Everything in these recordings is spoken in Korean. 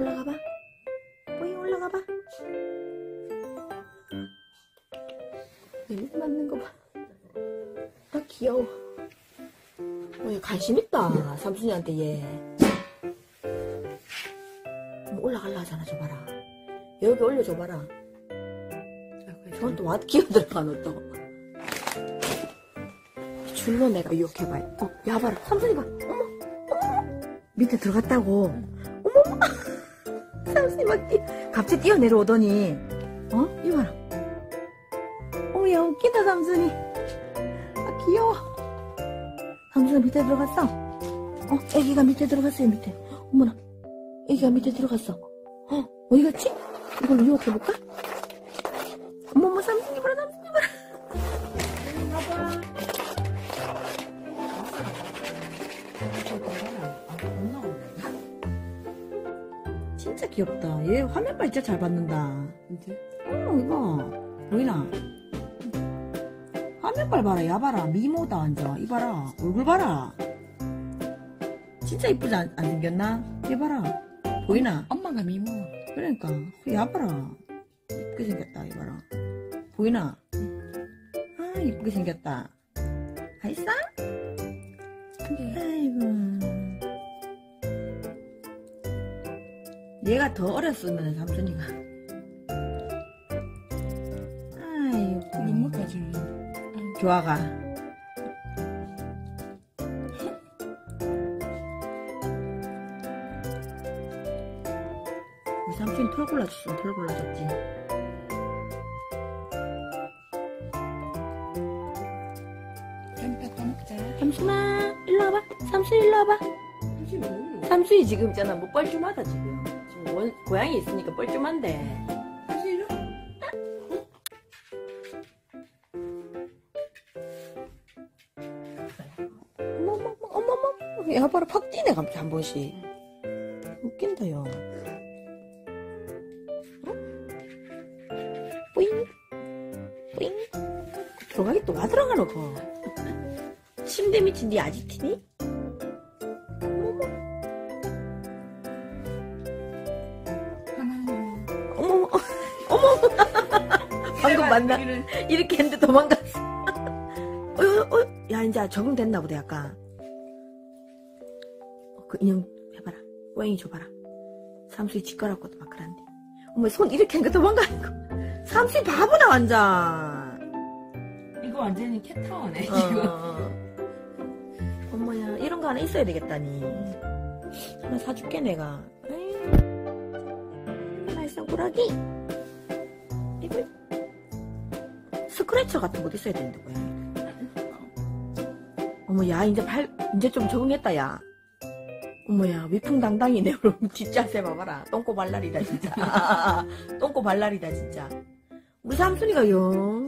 올라가봐. 뿌잉 올라가봐. 냄새 맡는 거 봐. 아 귀여워. 얘 관심 있다. 삼순이한테 얘. 올라갈라 하잖아. 줘봐라. 여기 올려줘봐라. 저한테 와도 기어들어가 너 또. 줄로 내가 유혹해봐. 야 봐라. 삼순이 봐. 어머. 밑에 들어갔다고. 어머. 삼순이 막 갑자기 뛰어내려오더니. 이봐라. 야 웃기다 삼순이. 아 귀여워. 삼순이 밑에 들어갔어. 애기가 밑에 들어갔어요. 밑에. 어머나. 애기가 밑에 들어갔어. 어디 갔지? 이걸로 유혹해볼까? 어머머 삼순이 봐라. 삼순이 봐라. 진짜 귀엽다. 얘 화면빨 진짜 잘 받는다. 진짜? 이거 보이나? 화면빨 봐라. 야 봐라. 미모다 완전. 이 봐라. 얼굴 봐라. 진짜 이쁘지 안 생겼나? 얘 봐라. 보이나? 엄마가 미모. 그러니까 야 봐라. 이쁘게 생겼다. 이 봐라. 보이나? 아 이쁘게 생겼다. 알싸? 아이고. 얘가 더 어렸으면 삼순이가. 아이고. 눈물까지. 좋아가. 우리 삼촌이 털 골라줬으면 털 골라줬지. 쌈밥 떠먹자. 삼순아 일로 와봐. 삼순이 일로 와봐. 혹시 뭐? 삼순이 지금 있잖아. 뭐 뻘쭘하다 지금. 지금 고양이 있으니까 뻘쭘한데. 혹시 이러? 어머머머. 야 봐라 팍 뛰네 갑자기 한 번씩. 웃긴다 요. 뿌잉 뿌잉. 들어가기 또 와 들어가노 거. 침대 밑이 네 아지트니? 어머머 어머 방금 만나 이렇게 했는데 도망갔어. 야 이제 적응됐나 보다 약간. 그 인형 해봐라. 꼬잉이 줘봐라. 삼수이 짓거렸고도 막 그런데. 어머 손 이렇게 하니까 도망가는 거. 삼수이 바보나 완전. 이거 완전히 캣타워네 지금. 어머야 이런 거 하나 있어야 되겠다니. 하나 사줄게 내가. 말썽 꾸러기. 이거 스크래처 같은 것도 있어야 되는데 왜? 어머 야 이제 좀 적응했다 야. 어머야 위풍당당이네. 여러분 뒷자세 봐봐라. 똥꼬 발랄이다 진짜. 똥꼬 발랄이다 진짜. 우리 삼순이가 영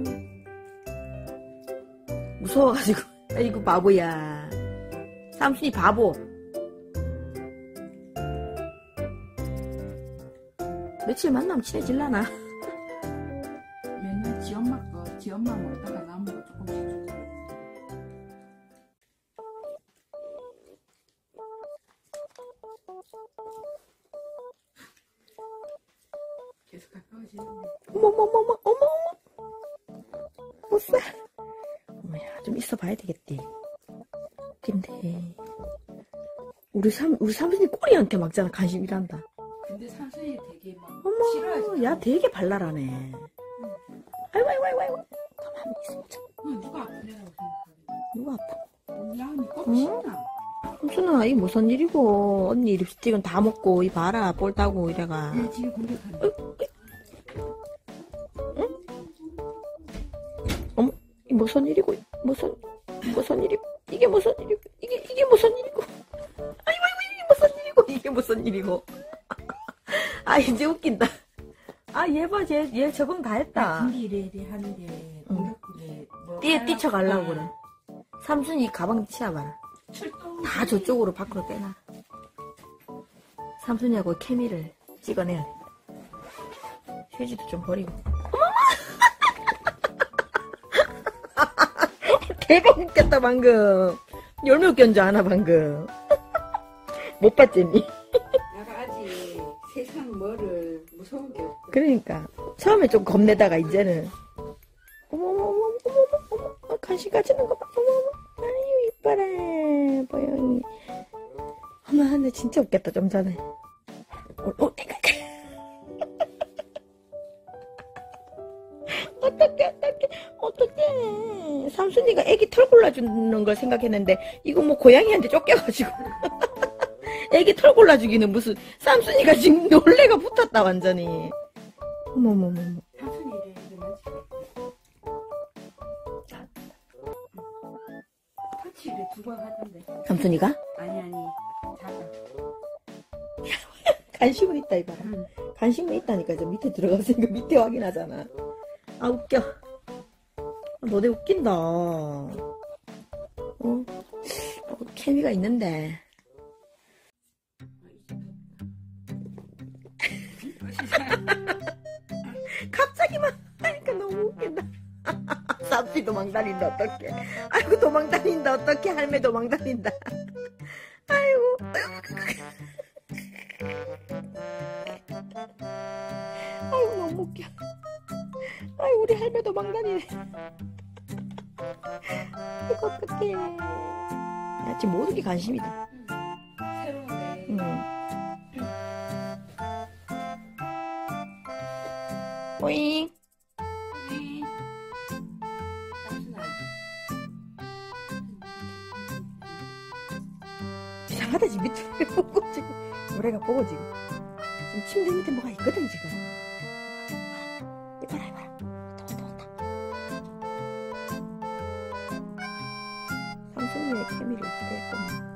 무서워가지고. 아이고 바보야. 삼순이 바보. 며칠 만나면 친해질라나? 맨날 지 엄마 먹다가 남은 거 조금씩 주고. 계속 가까워지는데. 어머머머머 어머 못사. 어머야 좀 있어봐야 되겠대. 근데 우리 삼순이 꼬리한테 막잖아. 관심이란다. 근데 삼순이 되게 막 어머 싫어하지. 야 되게 발랄하네. 아이고 가만히 있어보자. 누가 아프냐고 생각하네. 누가 아파? 야니 껍질나. 삼순아 이 무슨 일이고. 언니 립스틱은 다 먹고 이 봐라 볼 따고 이래가. 얘 지금 공격하네. 응? 어머 이 무슨 일이고. 무슨 일이고. 이게 무슨 일이고. 이게 무슨 일이고. 아이고 이게 무슨 일이고. 아 이제 웃긴다. 아 얘 봐 얘 적응 다 했다. 근데 이래 하는데 공격국에 뭐 뛰쳐가려고 그래. 삼순이 가방 치워봐라. 출동 다 저쪽으로 밖으로 빼놔. 삼순이하고 케미를 찍어내야 돼. 휴지도 좀 버리고. 대박 웃겼다 방금. 열매 웃겼는 줄 아나 방금. 못 봤지 니? 내가 아직 그러니까 처음에 좀 겁내다가 이제는 어머머머머머머머 간식 가지는 거 봐. 어머머 아유 이뻐라 보영이. 어머 근데 진짜 웃겼다 좀 전에. 어떡해. 삼순이가 애기 털 골라주는 걸 생각했는데 이거 뭐 고양이한테 쫓겨가지고 애기 털 골라주기는 무슨. 삼순이가 지금 놀래가 붙었다 완전히. 어머머머머. 삼순이래 터치를 2번 하던데. 삼순이가? 아니 자다. 간식은 있다 이봐라. 간식은 있다니까. 저 밑에 들어가서니까 밑에 확인하잖아. 아 웃겨. 너네 웃긴다. 케미가 있는데. 갑자기만 하니까 너무 웃긴다. 삽시 도망다닌다 어떡해. 아이고 도망다닌다 어떡해. 할매 도망다닌다. 아이고. 아이고 너무 웃겨. 아이고 우리 할매 도망다니네. 이거 어떡해. 야 지금 모든 게 관심이다. 새로운데. 오잉. 이상하다 지금 밑에 보고 지금 노래가 보고 지금 침대 밑에 뭐가 있거든 지금. 이봐라 이봐라. 삼순이의 케미를 기대했구만.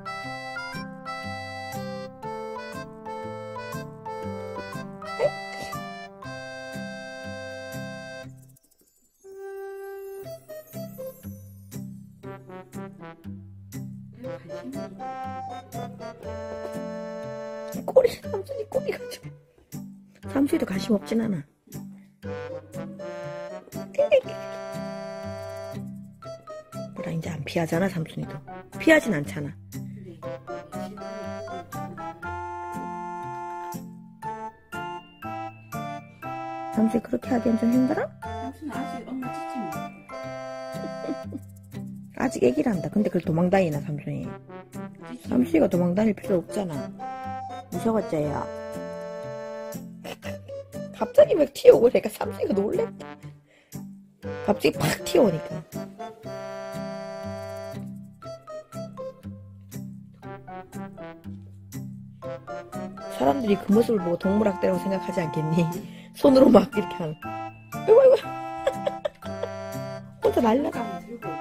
꼬리 삼순이 꼬리 가지고. 삼순이도 관심 없진 않아. 뭐라 이제 안 피하잖아 삼순이도. 피하진 않잖아. 삼순이 그렇게 하기엔 좀 힘들어? 삼순 아직 엄마 찢지 못. 아직 애기란다. 근데 그걸 도망다니나 삼순이. 삼순이가 도망다닐 필요 없잖아. 무서웠죠야. 갑자기 막 튀어오고 내가 삼순이가 놀랬다. 갑자기 팍 튀어오니까. 사람들이 그 모습을 보고 동물학대라고 생각하지 않겠니? 손으로 막 이렇게 하는. 아이고 아이고. 혼자 날라가. 들고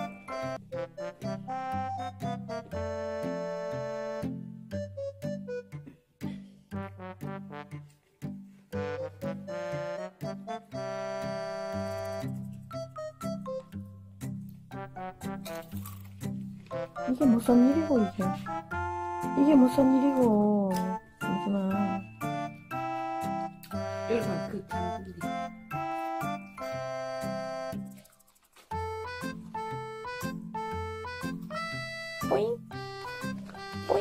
이게 무슨 일이고 이게. 이게 무슨 일이고. 삼순아. 여러분 그 단둘이. 뿌잉 뿌잉.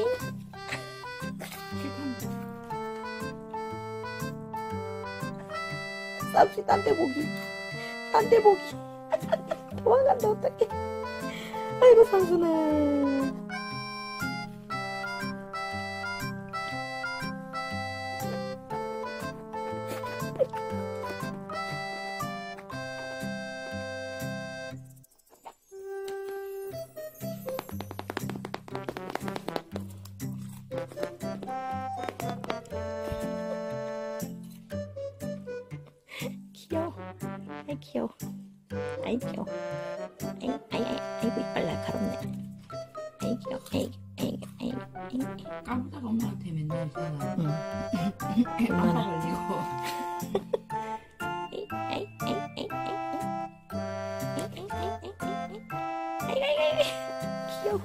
쌉시 딴데 보기. 딴데 보기. 도망간다 어떡해. 아이고 삼순아. 귀여워. 아이 귀여워. 아이 귀여워. 아이고 이빨 날카롭네. 아이 귀여워. 아이. 까부다가 엄마한테 맨날 전화. 응. 엄마 걸리고. 귀여워.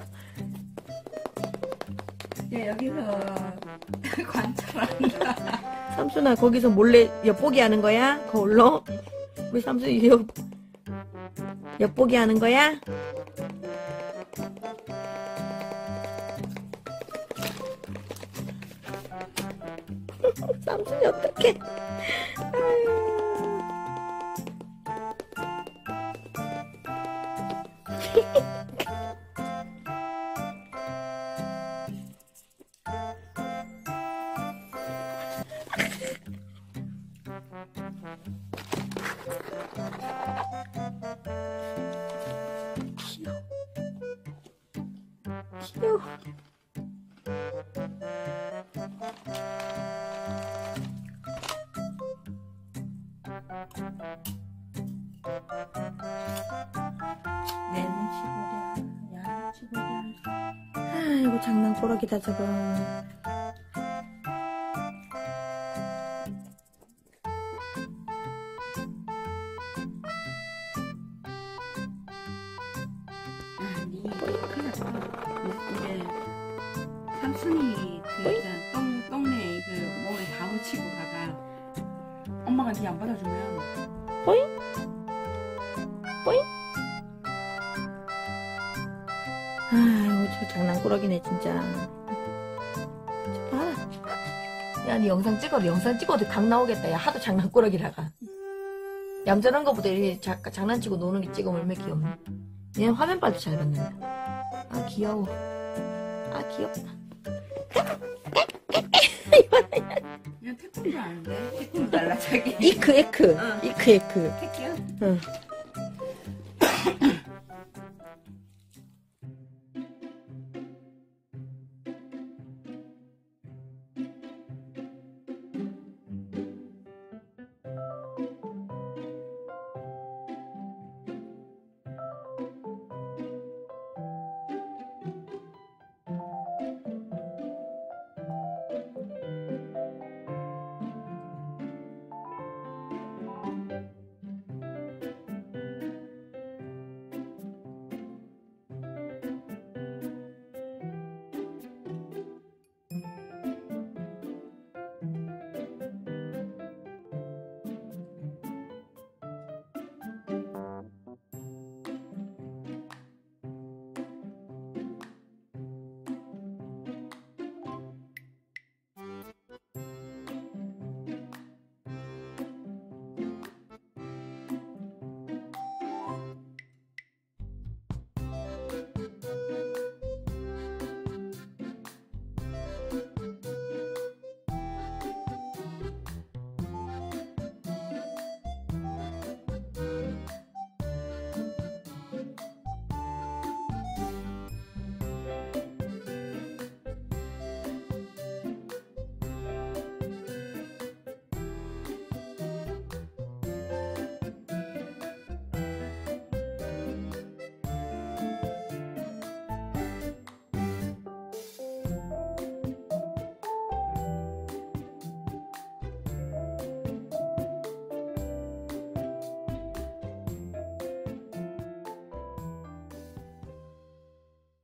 야 여기서 관찰한다. 삼순아 거기서 몰래 엿보기 하는 거야? 거울로? 우리 삼순이 엿보기 하는 거야? 삼순이 어떡해. 귀여워. 내는 치고랴, 야는 치고랴. 아이고 장난꾸러기다 저거. 아니, 큰일 났어. 이제 삼순이 그 있잖아, 똥내 그 몸에 다 묻히고 가가 엄마가 니 안 받아주면 뿌잉? 뿌잉? 아이고 저 장난꾸러기네 진짜. 저 봐라. 야 니 영상 찍어도 각 나오겠다. 야 하도 장난꾸러기라가. 얌전한 거보다 이렇게 장난치고 노는 게 찍으면 얼마나 귀엽네. 얘는 화면 봐도 잘 받는다. 아 귀여워. 아 귀엽다. 그냥 태권도 아는데? 태권도 달라 자기. 이크 에크. 응. 이크 에크. 택이야? 응.